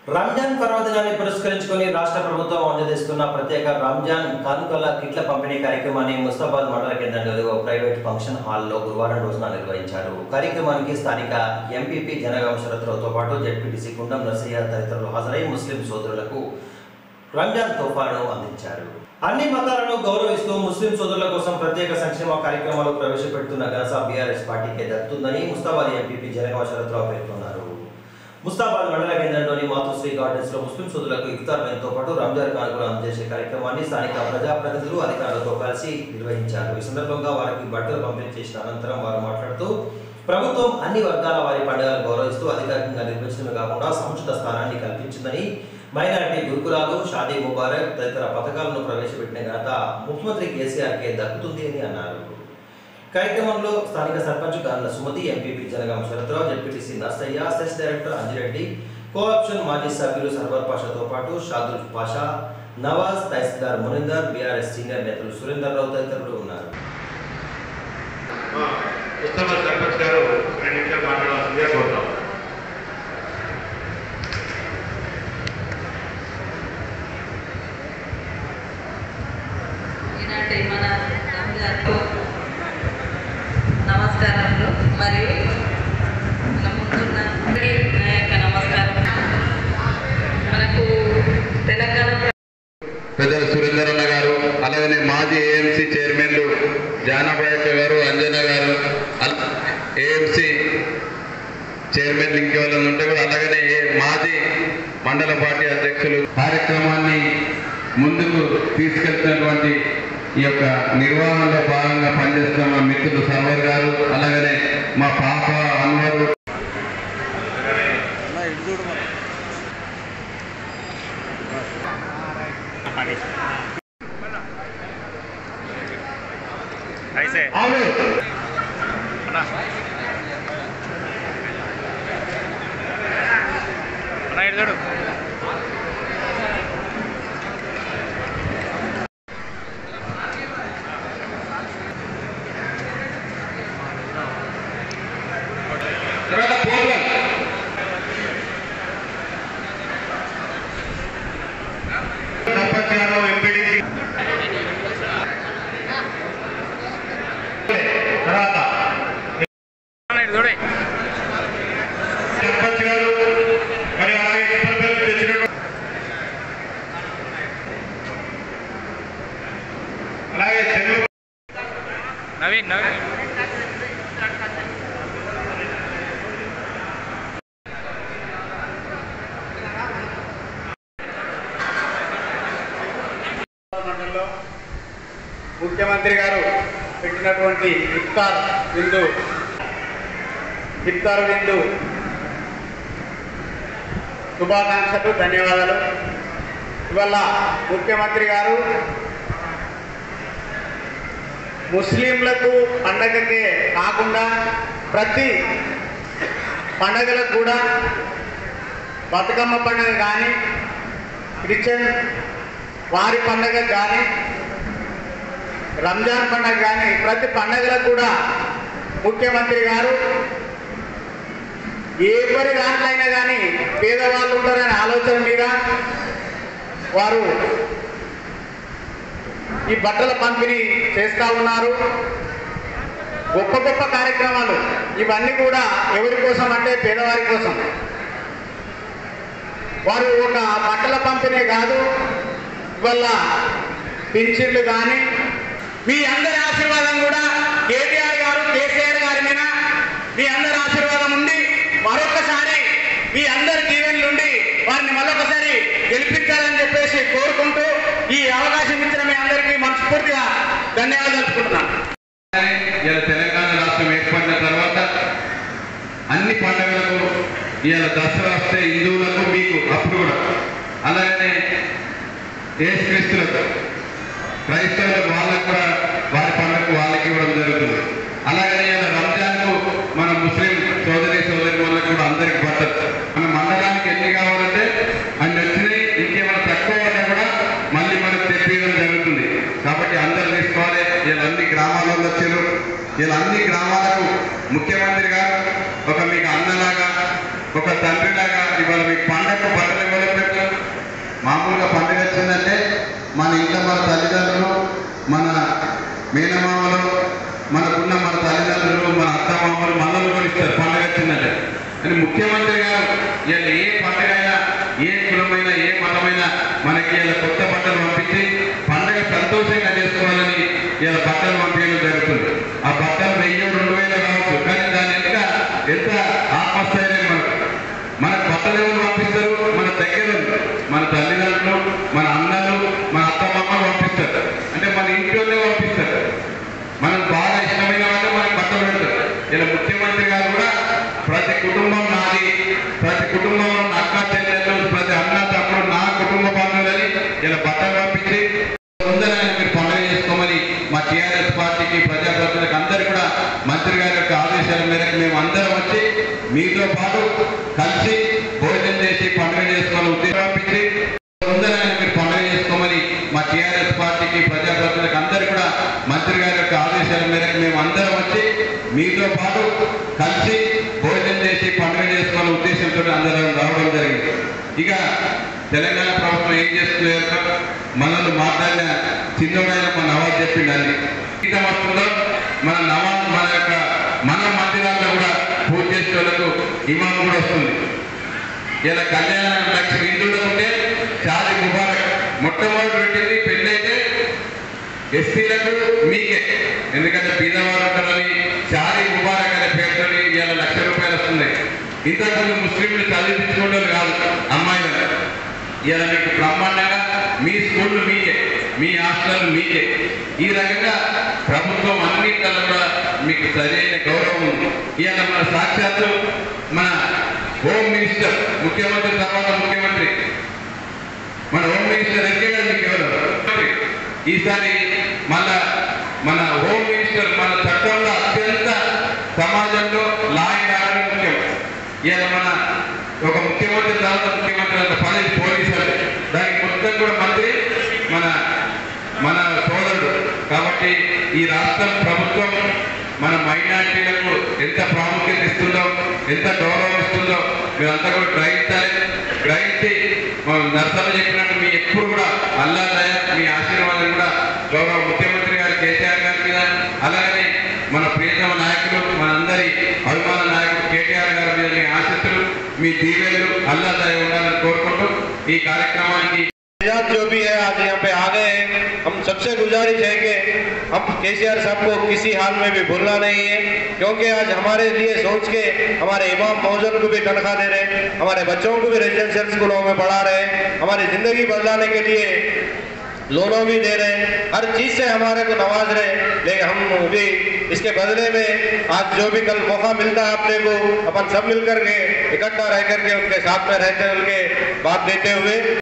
రంజాన్ పర్వదినాన్ని పురస్కరించుకొని రాష్ట్ర ప్రభుత్వం అందజేస్తున్న ప్రత్యేక రంజాన్ కానుకల కిట్ల పంపిణీ కార్యక్రమాన్ని ముస్తాబాద్ మండల కేంద్రంలో ప్రైవేట్ ఫంక్షన్ హాల్లో గురువారం రోజున నిర్వహించారు. కార్యక్రమానికి స్థానిక ఎంపీపీ జనగాం శరత్రావుతో పాటు జెడ్పీటీసీ గుండం నర్సయ్య తదితరులు హాజరై ముస్లిం సోదరులకు రంజాన్ తోఫాను అందించారు. అన్ని మతాలను గౌరవిస్తూ ముస్లిం సోదరుల కోసం ప్రత్యేక సంక్షేమ కార్యక్రమాలు ప్రవేశపెడుతున్న ఘనత బీఆర్ఎస్ పార్టీకే దక్కుతుందని ముస్తాబాద్ ఎంపీపీ జనగాం శరత్రావు పేర్కొన్నారు. ముస్తాబాద్ మండల కేంద్రంలోని మాతృశ్రీ గార్డెన్స్ లో ముస్లిం సోదరులకు ఇఫ్తార్ మెనుతో పాటు రంజాన్ కానుకలు అందజేసే కార్యక్రమాన్ని స్థానిక ప్రజాప్రతినిధులు అధికారులతో కలిసి నిర్వహించారు. ఈ సందర్భంగా వారికి బట్టలు పంపిణీ చేసిన అనంతరం వారు మాట్లాడుతూ ప్రభుత్వం అన్ని వర్గాల వారి పండుగలు గౌరవిస్తూ అధికారికంగా నిర్వహించడమే కాకుండా సముచిత స్థానాన్ని కల్పించిందని, మైనారిటీ గురుకులాలు, షాదీ ముబారక్ తదితర పథకాలను ప్రవేశపెట్టిన ఘనత ముఖ్యమంత్రి కేసీఆర్కే దక్కుతుంది అని అన్నారు. కార్యక్రమంలో స్థానిక sarpanch Ganla Sumathi, MPP Janagam Sharathrao, ZPTC Narsaiah, CESS director Anjireddy, co-option మాజీ సభ్యులు సర్వర్ పాషాతో పాటు షాదుల్ పాషా, నవాజ్, తహసీల్దార్ మునిందర్, బీఆర్ఎస్ సీనియర్ నేతలు సురేందర్ రావు తదితరులు ఉన్నారు. నమస్కారాలు మరియు ముందున్న నమస్కారం. మనకు తెలంగాణ పెద్దలు సురేందర్ అన్న గారు, అలాగనే మాజీ ఏఎంసీ చైర్మన్లు జానాబాయక్క గారు, అంజన గారు, ఏఎంసీ చైర్మన్ ఇంకెవరైనా ఉంటే కూడా, అలాగనే మాజీ మండల పార్టీ అధ్యక్షులు కార్యక్రమాన్ని ముందుకు తీసుకెళ్తున్నటువంటి ఈ యొక్క నిర్వహణలో భాగంగా పనిచేస్తున్న మిత్రులు సర్వర్ గారు, అలాగనే మా పాప అన్వరు, నవీన్ మండలంలో ముఖ్యమంత్రి గారు పెట్టినటువంటి ఇఫ్తార్ విందు శుభాకాంక్షలు, ధన్యవాదాలు. ఇవాళ ముఖ్యమంత్రి గారు ముస్లింలకు పండగకే కాకుండా ప్రతి పండగలకు కూడా, బతుకమ్మ పండుగ కానీ, క్రిస్టియన్ వారి పండగ కానీ, రంజాన్ పండుగ కానీ, ప్రతి పండగలకు కూడా ముఖ్యమంత్రి గారు ఎవరి దాంట్లైనా కానీ పేదవాళ్ళు ఉంటారనే ఆలోచన మీద వారు ఈ బట్టల పంపిణీ చేస్తూ ఉన్నారు. గొప్ప గొప్ప కార్యక్రమాలు ఇవన్నీ కూడా ఎవరి కోసం అంటే పేదవారి కోసం. వారు ఒక బట్టల పంపిణీ కాదు, ఇవాళ పింఛన్లు కానీ, మీ అందరి ఆశీర్వాదం కూడా కేటీఆర్ గారు, కేసీఆర్ గారి మీద మీ అందరి ఆశీర్వాదం ఉంది. మరొకసారి మీ అందరి దీవెనలుండి వారిని మరొకసారి గెలిపించాలని చెప్పేసి కోరుకుంటూ ఈ అవకాశం ఇచ్చిన మీ అందరికీ మనస్ఫూర్తిగా ధన్యవాదాలు తెలుపుకుంటున్నాను. ఇలా తెలంగాణ రాష్ట్రం ఏర్పడిన తర్వాత అన్ని పండుగలకు ఇలా దసరా వస్తే హిందువులకు మీకు అప్పుడు కూడా, అలాగనే యేసుక్రీస్తులకు క్రైస్తవులకు వాళ్ళకు కూడా వారి పండుగకు వాళ్ళకి ఇవ్వడం జరుగుతుంది. అలాగనే ఇలా రంజాన్కు మన ముస్లిం సోదరి వాళ్ళకు కూడా అందరికి బట్టలు మన మండలానికి ఎన్ని కావాలంటే అన్ని వచ్చినాయి. ఇంకేమైనా తక్కువ ఉన్నా కూడా మళ్ళీ మనకు తెప్పించడం జరుగుతుంది. కాబట్టి అందరూ తీసుకోవాలి. వీళ్ళన్ని గ్రామాలలో వచ్చారు. వీళ్ళన్ని గ్రామాలకు ముఖ్యమంత్రి గారు ఒక మీకు అన్నలాగా, ఒక తండ్రిలాగా ఇవాళ మీకు పండగ బట్టలు మామూలుగా పండుగ వచ్చిందంటే మన ఇంట్లో మన తల్లిదండ్రులు, మన మేనమామలు, మనకున్న మన తల్లిదండ్రులు, మన అత్తమామలు మనల్ని కూడా ఇస్తారు పండుగ వచ్చిందంటే. అని ముఖ్యమంత్రి గారు ఇలా ఏ పండుగ అయినా, ఏ కులమైనా, ఏ మతమైనా మనకి ఇలా కొత్త బట్టలు పంపించి పండుగ సంతోషంగా చేసుకోవాలని ఇలా బట్టలు పంపించడం జరుగుతుంది. ఆ బట్టలు 1000, 2000 కావచ్చు, కానీ దాని వెనుక ఎంత ఆత్మస్థైర్యం మనకు బట్టలు ఎవరు పంపిస్తారు? మన దగ్గర మన తల్లిదండ్రులు, మన అన్నలు, మన అత్తమామలు పంపిస్తారు. అంటే మన ఇంట్లోనే పంపిస్తారు. మనకు బాగా ఇష్టమైన వాళ్ళు మనకు బట్టలు పెడతారు. ఇలా ముఖ్యమంత్రి గారు కూడా ప్రతి కుటుంబం నాది, ప్రతి కుటుంబంలో ఉన్న అక్క చెల్లెళ్ళు, ప్రతి అన్న తమ్ముడు నా కుటుంబ బంధువులని ఇలా బట్టలు పంపించి తొందరగా మీరు పండుగ చేసుకోమని మా టీఆర్ఎస్ పార్టీకి, ప్రజాప్రతినిధులకు అందరూ కూడా మంత్రి గారి యొక్క ఆదేశాల మేరకు మేము అందరం వచ్చి మీతో పాటు కలిసి భోజనం చేసి పండుగ చేసుకోవాలని ఉద్దేశం పంపించి తొందరగా మీరు పండుగ చేసుకోమని మా టీఆర్ఎస్ పార్టీకి, ప్రజాప్రతినిధులకు అందరూ కూడా మంత్రి గారి యొక్క ఆదేశాల మేరకు మేము అందరం వచ్చి మీతో పాటు కలిసి భోజనం చేసి పండుగ చేసుకోవాలని ఉద్దేశంతో అందరం రావడం జరిగింది. ఇక తెలంగాణ ప్రభుత్వం ఏం చేస్తున్నారు? మనల్ని మాట్లాడిన చిన్నోడైన మన నవాజ్ చెప్పిండని గీతం వస్తుందో మన మందిరాల్లో కూడా పూజ చేసే వాళ్ళకు ఇమాం కూడా వస్తుంది. ఇలా కళ్యాణ లక్ష్మి హిందువులకు ఉంటే షాదీ ముబారక్ మొట్టమొదటి పెట్టింది పెళ్ళైతే ఎస్సీలకు మీకే, ఎందుకంటే బీదవారు ఉంటారని షాదీ ముబారక్ అనే పేరుతో ఇలా ₹1,00,000 వస్తున్నాయి. ఇంతకుముందు ముస్లింలు చదివించుకోవడం కాదు అమ్మాయిలు. ఇలా మీకు బ్రహ్మాండంగా మీ స్కూళ్ళు మీకే, మీ హాస్టల్ మీకే. ఈ రకంగా ప్రభుత్వం అన్నింటిలో కూడా మీకు సరైన గౌరవం ఉంది. ఇవాళ మన సాక్షాత్తు మన హోమ్ మినిస్టర్, ముఖ్యమంత్రి తర్వాత ముఖ్యమంత్రి, మన హోమ్ మినిస్టర్ ఎన్నికగా మీకు ఎవరు? ఈసారి మళ్ళా మన హోమ్ మినిస్టర్ మన చట్టంలో అత్యంత సమాజంలో లా అండ్ ఆర్డర్ ముఖ్యం. ఇవాళ మన ఒక ముఖ్యమంత్రి తర్వాత ముఖ్యమంత్రి అంత పని పోలీసు దానికి మొత్తం కూడా మంత్రి మన సోదరుడు. కాబట్టి ఈ రాష్ట్ర ప్రభుత్వం మన మైనారిటీలకు ఎంత ప్రాముఖ్యత ఇస్తుందో, ఎంత గౌరవం ఇస్తుందో మీరంతా కూడా గ్రహించి నర్సలు చెప్పినట్టు మీ ఎప్పుడు కూడా అల్లా దయ, మీ ఆశీర్వాదం కూడా గౌరవ ముఖ్యమంత్రి గారు కేసీఆర్ గారి మీద, అలాగనే మన ప్రియతమ నాయకులు, మనందరి అభిమాన నాయకుడు కేటీఆర్ గారి మీద మీ ఆశీస్సులు, మీ దీవెనలు, అల్లా దయ ఉండాలని కోరుకుంటూ ఈ కార్యక్రమానికి जो भी है आज यहाँ पे आ गए हैं, हम सबसे गुजारिश है कि हम केसीआर साहब को किसी हाल में भी भूलना नहीं है, क्योंकि आज हमारे लिए सोच के हमारे इमाम मौजूद को भी तनख्वाह दे रहे हैं, हमारे बच्चों को भी रेजिडेंशियल स्कूलों में पढ़ा रहे हैं, हमारी जिंदगी बदलाने के लिए लोनों भी दे रहे हैं, हर चीज से हमारे को नवाज रहे हैं। लेकिन हम भी इसके बदले में आज जो भी कल मौका मिलता है अपने को, अपन सब मिलकर के इकट्ठा रह करके उनके साथ में रहते हुए उनके बात देते हुए